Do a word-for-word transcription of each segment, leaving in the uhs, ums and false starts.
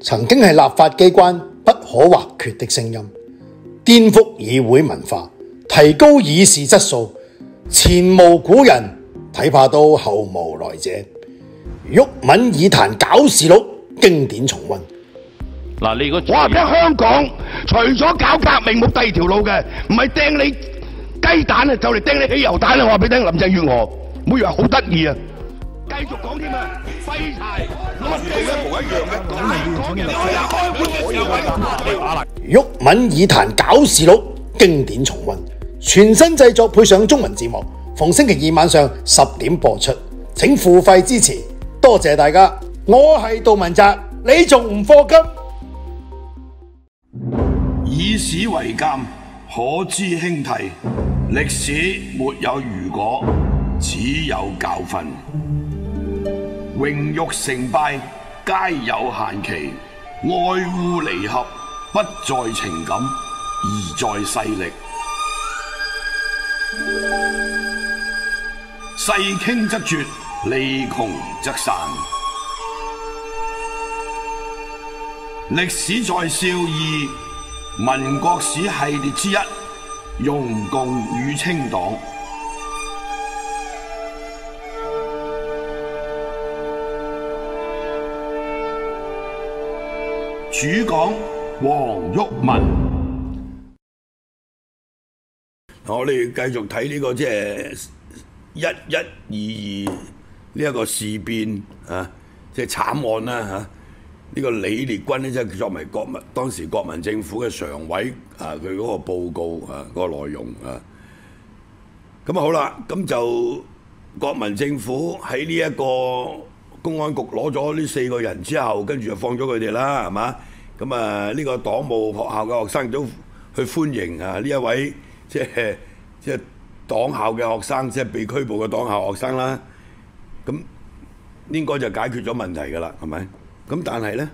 曾經係立法機關不可或缺的聲音，顛覆議會文化，提高議事質素，前無古人，睇怕都後無來者。毓民議壇搞事錄經典重溫。 嗱，你如果我話俾香港，除咗搞革命冇第二條路嘅，唔係掟你雞蛋啊，就嚟掟你汽油彈啊！我話俾你聽，林鄭月娥，唔好以為好得意啊！繼續講添啊，廢柴攞地一模一樣嘅，講人我有開會嘅時候毓民議壇搞事錄經典重溫，全新製作配上中文字幕，逢星期二晚上十點播出，請付費支持，多謝大家。我係杜汶澤，你仲唔課金？ 以史為鑑，可知興替。歷史沒有如果，只有教訓。榮辱成敗皆有限期，愛惡離合不在情感，而在勢力。勢傾則絕，利窮則散。歷史在笑貳民國史系列之一，容共與清黨。主講黃毓民。我哋繼續睇呢個即係一一二二呢一個事變啊，即係慘案啦嚇。呢個李烈鈞咧，即係作為國民當時國民政府嘅常委啊，佢嗰個報告啊，嗰、嗰個內容啊，咁啊好啦，咁就國民政府喺呢一個公安局攞咗呢四個人之後，跟住就放咗佢哋啦，係嘛？咁啊呢個黨務學校嘅學生都去歡迎啊呢一位即係即係黨校嘅學生，即係被拘捕嘅黨校學生啦。咁應該就解決咗問題㗎啦，係咪？咁但係咧，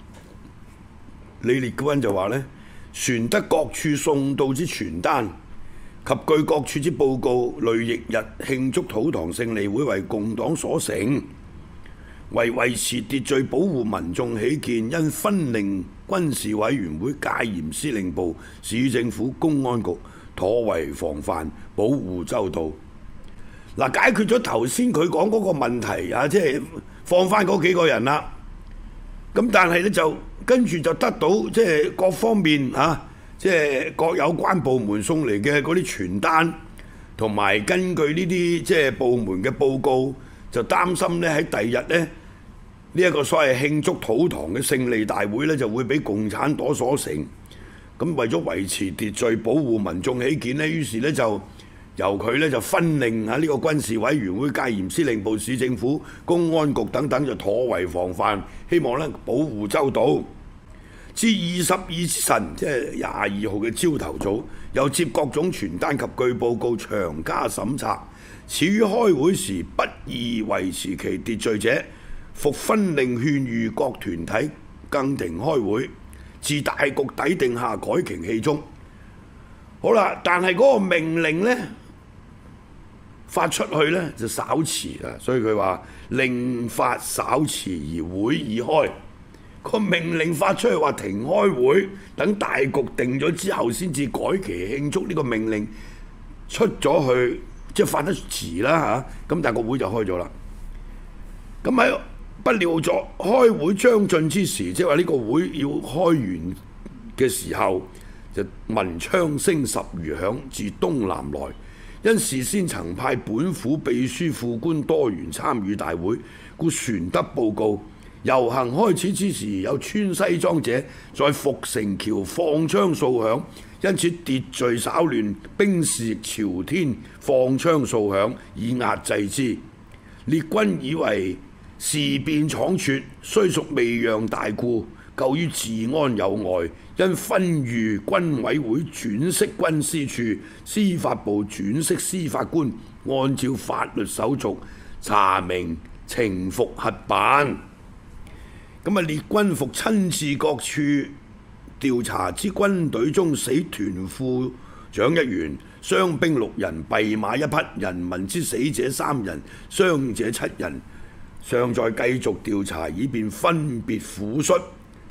李烈鈞就話咧，傳得各處送到之傳單及據各處之報告，累翌日慶祝土堂勝利會為共黨所成，為維持秩序、保護民眾起見，因分令軍事委員會戒嚴司令部、市政府公安局妥為防範，保護周到。嗱，解決咗頭先佢講嗰個問題啊，即係放翻嗰幾個人啦。咁但係咧就跟住就得到即係各方面啊，即係各有關部門送嚟嘅嗰啲傳單，同埋根據呢啲即係部門嘅報告，就擔心咧喺第二日咧呢一個所謂慶祝土堂嘅勝利大會咧就會俾共產黨所成。咁為咗維持秩序、保護民眾起見咧，於是咧就由佢咧就分令啊呢個軍事委員會、戒嚴司令部、市政府、公安局等等就妥為防範，希望咧保護周到。至二十二之晨，即係廿二號嘅朝頭早，又接各種傳單及據報告，詳加審查。始於開會時不宜維持其秩序者，復分令勸喻各團體更停開會，自大局底定下，改期氣中。好啦，但係嗰個命令呢，發出去呢就稍遲啊，所以佢話令發稍遲而會已開。個命令發出去話停開會，等大局定咗之後先至改期慶祝。呢個命令出咗去，即係發得遲啦嚇。咁但係個會就開咗啦。咁喺不料咗開會將盡之時，即係話呢個會要開完嘅時候，就聞槍聲十餘響，自東南來。因事先曾派本府秘書副官多員參與大會，故傳得報告。遊行開始之時，有穿西裝者在阜成橋放槍掃響，因此秩序稍亂，兵士朝天放槍掃響，以壓制之。烈鈞以為事變倉促，雖屬未讓大故，咎於治安有礙，因分諭軍委會轉釋軍師處，司法部轉釋司法官，按照法律手續查明呈復核辦。咁啊，烈鈞復親自各處調查之軍隊中死團副長一員，傷兵六人，斃馬一匹，人民之死者三人，傷者七人，尚在繼續調查，以便分別撫恤。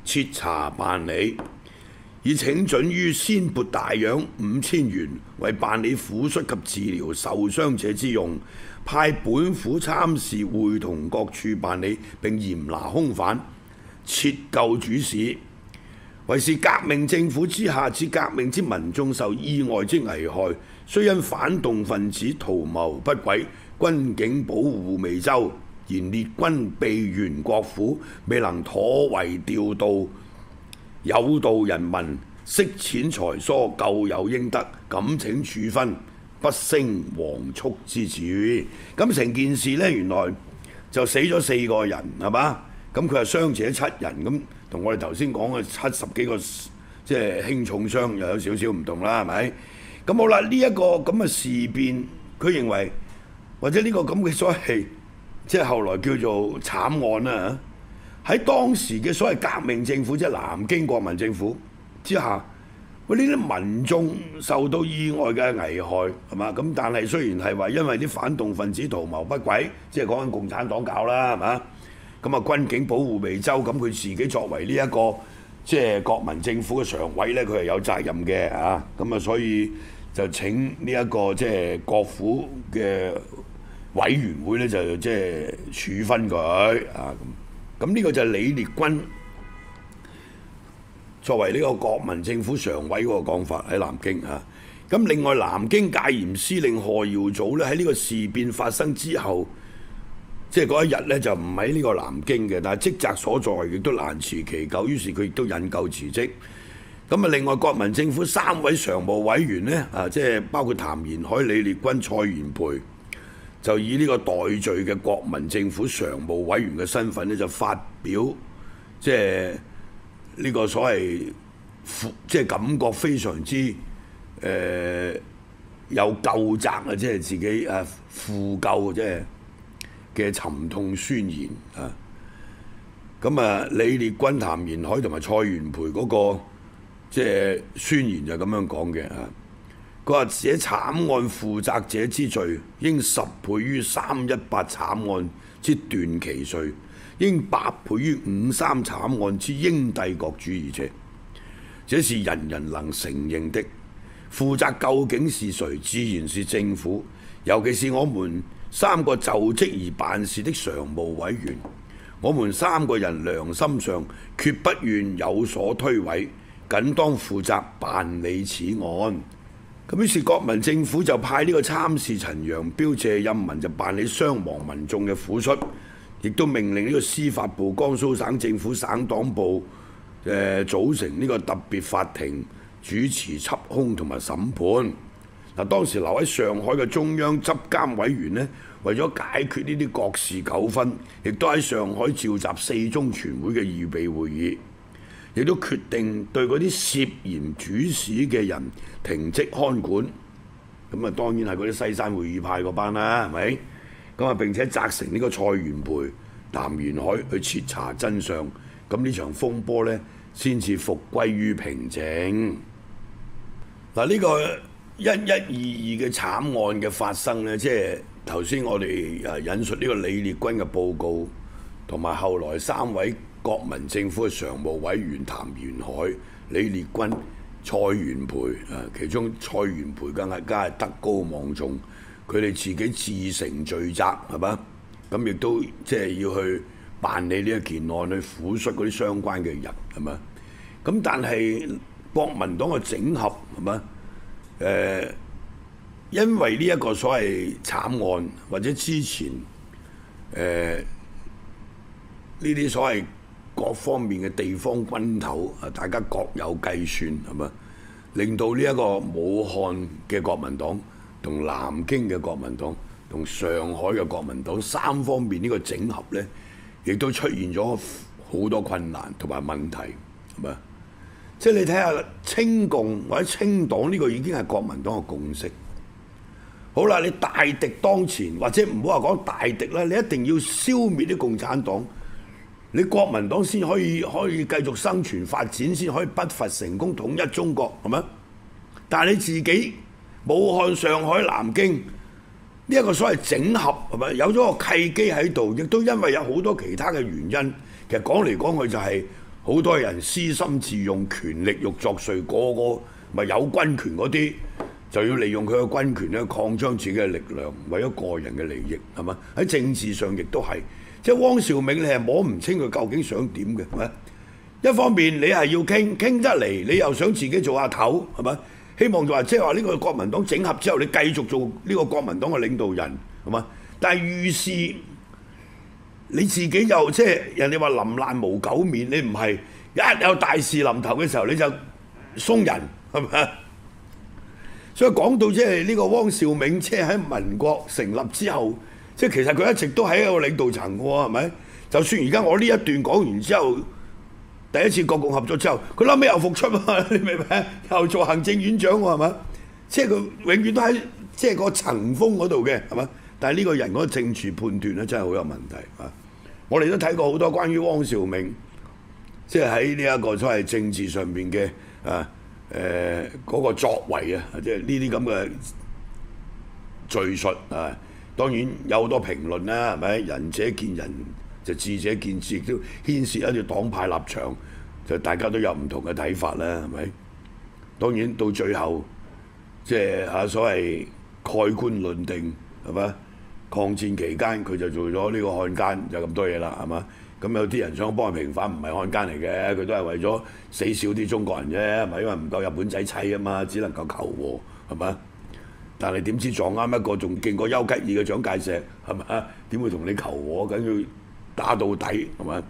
徹查辦理，以請准於先撥大洋五千元為辦理撫恤及治療受傷者之用，派本府參事會同各處辦理，並嚴拿兇犯，徹究主使。為是革命政府之下，致革命之民眾受意外之危害，雖因反動分子圖謀不軌，軍警保護未周，然列軍備援國府，未能妥為調度，誘導人民，惜錢財疏，咎有應得，敢請處分，不勝惶促之至。咁成件事呢，原來就死咗四個人，係嘛？咁佢係傷者七人，咁同我哋頭先講嘅七十幾個即係輕重傷又有少少唔同啦，係咪？咁好啦，呢、這、一個咁嘅事變，佢認為或者呢個咁嘅所謂即係後來叫做慘案啦，喺當時嘅所謂革命政府，即係南京國民政府之下，喂呢啲民眾受到意外嘅危害係嘛？咁但係雖然係話因為啲反動分子圖謀不軌，即係講緊共產黨搞啦，係嘛？咁啊，軍警保護未周，咁佢自己作為呢、這、一個即係國民政府嘅常委呢，佢係有責任嘅啊。咁啊，所以就請呢、這、一個即係國府嘅委員會呢，就即係處分佢啊。咁咁呢個就係李烈鈞作為呢個國民政府常委嗰個講法喺南京啊。咁另外南京戒嚴司令賀耀祖呢，喺呢個事變發生之後，即係嗰一日咧就唔喺呢個南京嘅，但係職責所在亦都難辭其咎，於是佢亦都引咎辭職。咁啊，另外國民政府三位常務委員呢，啊，即係包括譚延闓、李烈鈞、蔡元培，就以呢個代罪嘅國民政府常務委員嘅身份呢，就發表即係呢個所謂即係感覺非常之誒、呃、有疚責啊，即係自己誒負疚即係嘅沉痛宣言啊！咁啊，李烈鈞、譚延闓同埋蔡元培嗰、那個即係宣言就咁樣講嘅啊！佢話：這慘案負責者之罪，應十倍於三一八慘案之段祺瑞，應百倍於五三慘案之英帝國主義者。這是人人能承認的。負責究竟是誰？自然是政府，尤其是我們三個就職而辦事的常務委員。我們三個人良心上決不願有所推諉，僅當負責辦理此案。咁於是國民政府就派呢個參事陳揚標、謝蔭文就辦理傷亡民眾嘅撫恤，亦都命令呢個司法部、江蘇省政府省黨部誒、呃、組成呢個特別法庭，主持緝兇同埋審判。嗱，當時留喺上海嘅中央執監委員呢，為咗解決呢啲國事糾紛，亦都喺上海召集四中全會嘅預備會議，亦都決定對嗰啲涉嫌主使嘅人停職看管。咁啊，當然係嗰啲西山會議派嗰班啦，係咪？咁啊，並且責成呢個蔡元培、譚延闓去徹查真相。咁呢場風波呢，先至復歸於平靜。嗱，呢個一一二二嘅慘案嘅發生呢，即係頭先我哋誒引述呢個李烈鈞嘅報告，同埋後來三位國民政府嘅常務委員譚延闓、李烈鈞、蔡元培啊，其中蔡元培更係梗係德高望重，佢哋自己自成罪責係嘛？咁亦都即係要去辦理呢一件案，去撫恤嗰啲相關嘅人係嘛？咁但係國民黨嘅整合係嘛？誒、呃，因為呢一個所謂慘案，或者之前誒呢啲所謂各方面嘅地方軍頭啊，大家各有計算係嘛，令到呢一個武漢嘅國民黨同南京嘅國民黨同上海嘅國民黨三方面呢個整合呢，亦都出現咗好多困難同埋問題係嘛。即係你睇下清共或者清黨呢個已經係國民黨嘅共識。好啦，你大敵當前，或者唔好話講大敵啦，你一定要消滅啲共產黨，你國民黨先可以可以繼續生存發展，先可以北伐成功統一中國，係咪？但係你自己武漢、上海、南京呢一個所謂整合係咪有咗個契機喺度，亦都因為有好多其他嘅原因，其實講嚟講去就係好多人私心自用，權力欲作祟，個個咪有軍權嗰啲就要利用佢嘅軍權咧擴張自己嘅力量，為咗個人嘅利益，係嘛？喺政治上亦都係，即係汪兆銘你係摸唔清佢究竟想點嘅，係咪？一方面你係要傾傾得嚟，你又想自己做下頭，係咪？希望就話即係話呢個國民黨整合之後，你繼續做呢個國民黨嘅領導人，係嘛？但係遇事你自己又即係人哋話臨難無苟免，你唔係一有大事臨頭嘅時候你就鬆人，係咪？所以講到即係呢個汪兆銘，即係喺民國成立之後，即係其實佢一直都喺一個領導層嘅喎，係咪？就算而家我呢一段講完之後，第一次國共合作之後，佢後尾又復出啊！你明唔明？又做行政院長喎，係嘛？即係佢永遠都喺即係個層峰嗰度嘅，係嘛？但係呢個人嗰個政治判斷咧，真係好有問題啊！我哋都睇過好多關於汪兆銘，即係喺呢一個所謂政治上邊嘅啊誒嗰個作為啊，即係呢啲咁嘅敘述啊。當然有好多評論啦，係咪？仁者見仁，就智者見智，亦都牽涉一啲黨派立場，就大家都有唔同嘅睇法啦，係咪？當然到最後，即係嚇所謂蓋棺論定，係嘛？抗戰期間佢就做咗呢個漢奸，就咁多嘢啦，係嘛？咁有啲人想幫佢平反，唔係漢奸嚟嘅，佢都係為咗死少啲中國人啫，係咪？因為唔夠日本仔砌啊嘛，只能夠求和，係嘛？但係點知撞啱一個仲勁過丘吉爾嘅蔣介石，係咪？點會同你求和？梗要打到底，係咪？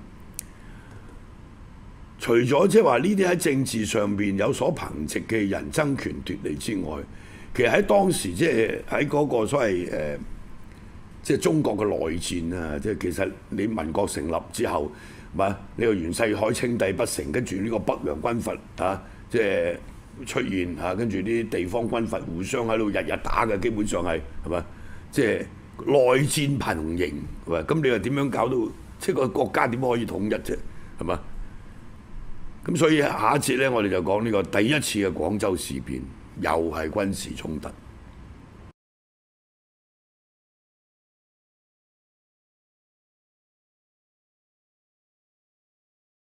除咗即係話呢啲喺政治上邊有所憑藉嘅人爭權奪利之外，其實喺當時即係喺嗰個所謂誒、呃，即係中國嘅內戰啊！即係其實你民國成立之後，係嘛？呢個袁世凱稱帝不成，跟住呢個北洋軍閥啊，即係出現嚇，跟住啲地方軍閥互相喺度日日打嘅，基本上係係嘛？即係內戰頻仍，係嘛？咁你又點樣搞到即係個國家點可以統一啫？係嘛？咁所以下一節咧，我哋就講呢個第一次嘅廣州事變，又係軍事衝突。